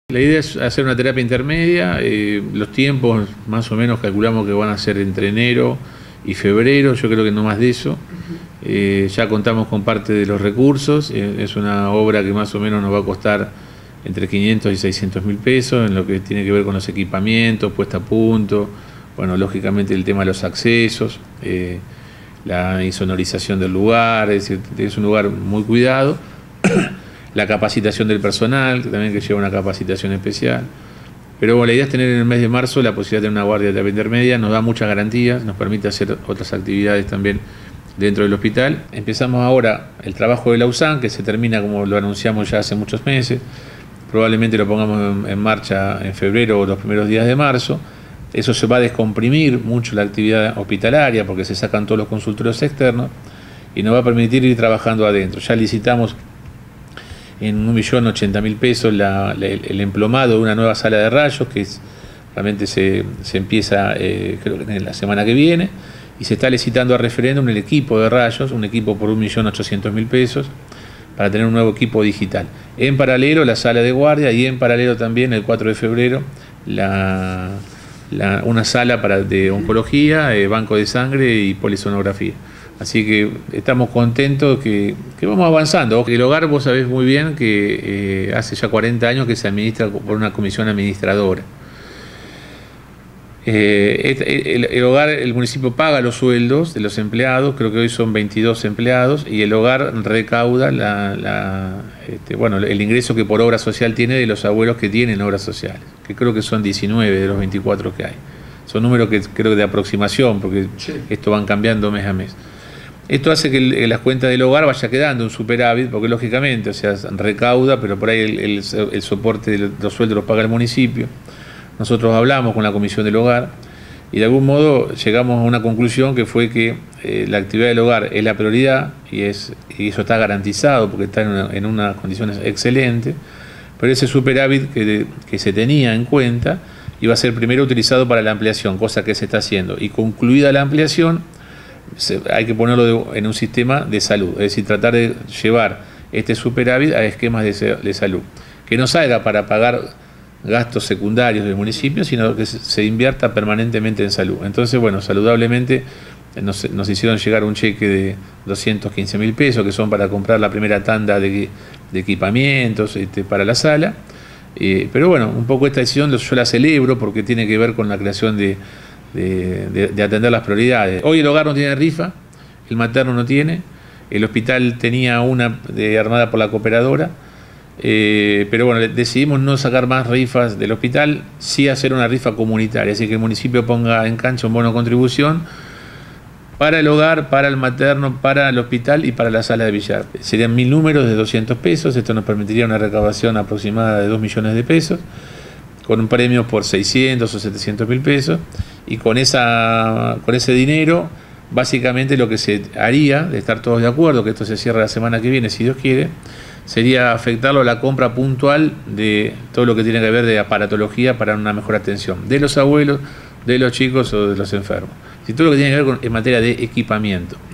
La idea es hacer una terapia intermedia, los tiempos más o menos calculamos que van a ser entre enero y febrero, yo creo que no más de eso. Ya contamos con parte de los recursos, es una obra que más o menos nos va a costar entre 500 y 600 mil pesos en lo que tiene que ver con los equipamientos, puesta a punto, bueno, lógicamente el tema de los accesos, la insonorización del lugar, es decir, es un lugar muy cuidado. La capacitación del personal, también que lleva una capacitación especial. Pero bueno, la idea es tener en el mes de marzo la posibilidad de tener una guardia de terapia intermedia, nos da muchas garantías, nos permite hacer otras actividades también dentro del hospital. Empezamos ahora el trabajo de la USAN, que se termina como lo anunciamos ya hace muchos meses, probablemente lo pongamos en marcha en febrero o los primeros días de marzo. Eso se va a descomprimir mucho la actividad hospitalaria porque se sacan todos los consultorios externos y nos va a permitir ir trabajando adentro. Ya licitamos en 1.080.000 pesos el emplomado de una nueva sala de rayos que realmente se empieza creo que en la semana que viene, y se está licitando a referéndum el equipo de rayos, un equipo por 1.800.000 pesos para tener un nuevo equipo digital. En paralelo la sala de guardia y en paralelo también el 4 de febrero una sala de oncología, banco de sangre y polisonografía. Así que estamos contentos que vamos avanzando. El hogar, vos sabés muy bien que hace ya 40 años que se administra por una comisión administradora. El hogar, el municipio paga los sueldos de los empleados, creo que hoy son 22 empleados, y el hogar recauda el ingreso que por obra social tiene de los abuelos que tienen obras sociales, que creo que son 19 de los 24 que hay. Son números que creo que de aproximación, porque sí, esto van cambiando mes a mes. Esto hace que las cuentas del hogar vaya quedando un superávit, porque lógicamente, o sea, recauda, pero por ahí el soporte de los sueldos los paga el municipio. Nosotros hablamos con la comisión del hogar y de algún modo llegamos a una conclusión que fue que la actividad del hogar es la prioridad y eso está garantizado porque está en unas condiciones excelentes, pero ese superávit que se tenía en cuenta iba a ser primero utilizado para la ampliación, cosa que se está haciendo, y concluida la ampliación hay que ponerlo en un sistema de salud, es decir, tratar de llevar este superávit a esquemas de salud, que no salga para pagar gastos secundarios del municipio, sino que se invierta permanentemente en salud. Entonces, bueno, saludablemente nos hicieron llegar un cheque de 215.000 pesos, que son para comprar la primera tanda de equipamientos para la sala. Pero bueno, un poco esta decisión yo la celebro porque tiene que ver con la creación de atender las prioridades. Hoy el hogar no tiene rifa, el materno no tiene, el hospital tenía una armada por la cooperadora, pero bueno, decidimos no sacar más rifas del hospital, sí hacer una rifa comunitaria, así que el municipio ponga en cancha un bono de contribución para el hogar, para el materno, para el hospital y para la sala de billar. Serían 1.000 números de 200 pesos, esto nos permitiría una recaudación aproximada de 2 millones de pesos, con un premio por 600 o 700.000 pesos, y con ese dinero, básicamente lo que se haría, de estar todos de acuerdo, que esto se cierre la semana que viene, si Dios quiere, sería afectarlo a la compra puntual de todo lo que tiene que ver de aparatología para una mejor atención de los abuelos, de los chicos o de los enfermos. Y todo lo que tiene que ver en materia de equipamiento.